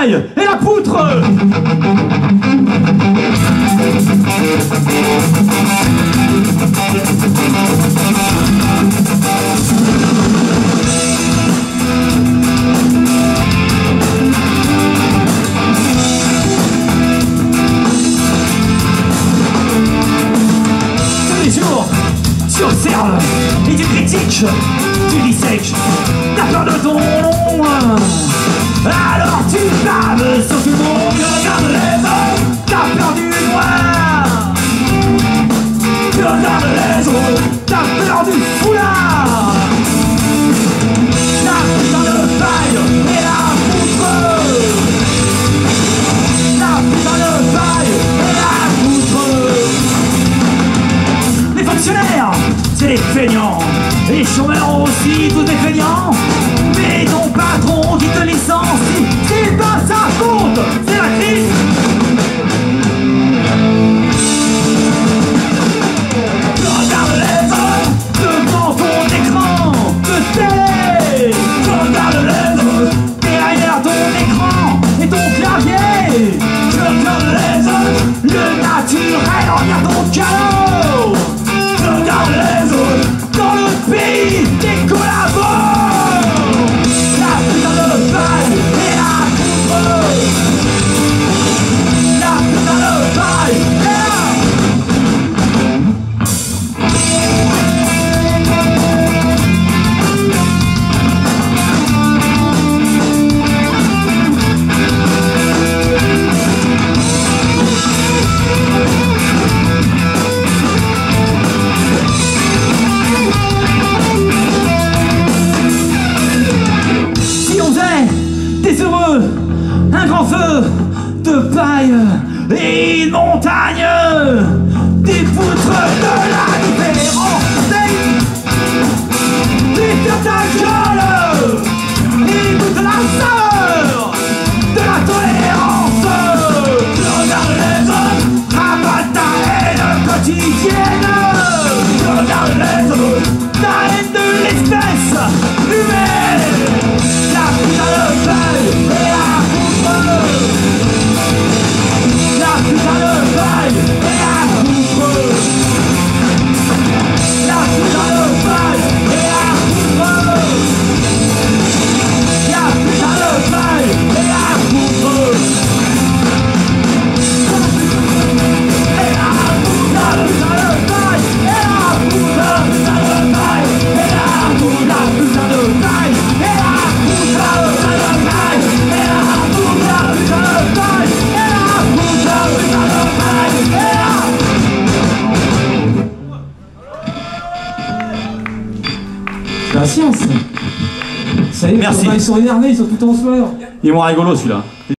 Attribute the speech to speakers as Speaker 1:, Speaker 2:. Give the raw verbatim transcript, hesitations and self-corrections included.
Speaker 1: paille et la poutre. Tu observes et tu critiques, tu dissèques, t'as peur de ton nom. Alors tu baves sur tout le monde, regarde les hommes, t'as peur du noir. Tu regardes les autres, t'as peur du foulard. La putain de paille et la poutre. La putain de paille et la poutre. Les fonctionnaires, c'est des feignants, les chômeurs aussi, tous des feignants. Mais ton patron qui te licencie, c'est pas sa faute, c'est la crise. Tu regardes les autres devant ton écran de télé. Tu regardes les autres derrière ton écran et ton clavier. Tu regardes les autres, le naturel regarde ton calot. Tu regardes les autres dans le pays des collabos. La putain de paille et la poutre. La putain de paille et la... Des heureux, un grand feu de paille et une montagne, des poutres de la différence, des fiers ta gueule, et toute la saveur de la tolérance. Tu regardes les autres, rabat ta haine quotidienne. Tu regardes les autres, ta haine de l'espèce humaine. La putain de paille et la poutre. La putain de paille et la poutre. La putain de paille et la poutre. La putain de paille et la poutre. Et la poutre, la putain de paille et la poutre. La putain de paille et la poutre. La putain de paille et la
Speaker 2: c'est la science. Ça y est,
Speaker 1: merci.
Speaker 2: Ils sont énervés, ils sont tout en sueur.
Speaker 1: Il est moins rigolo celui-là.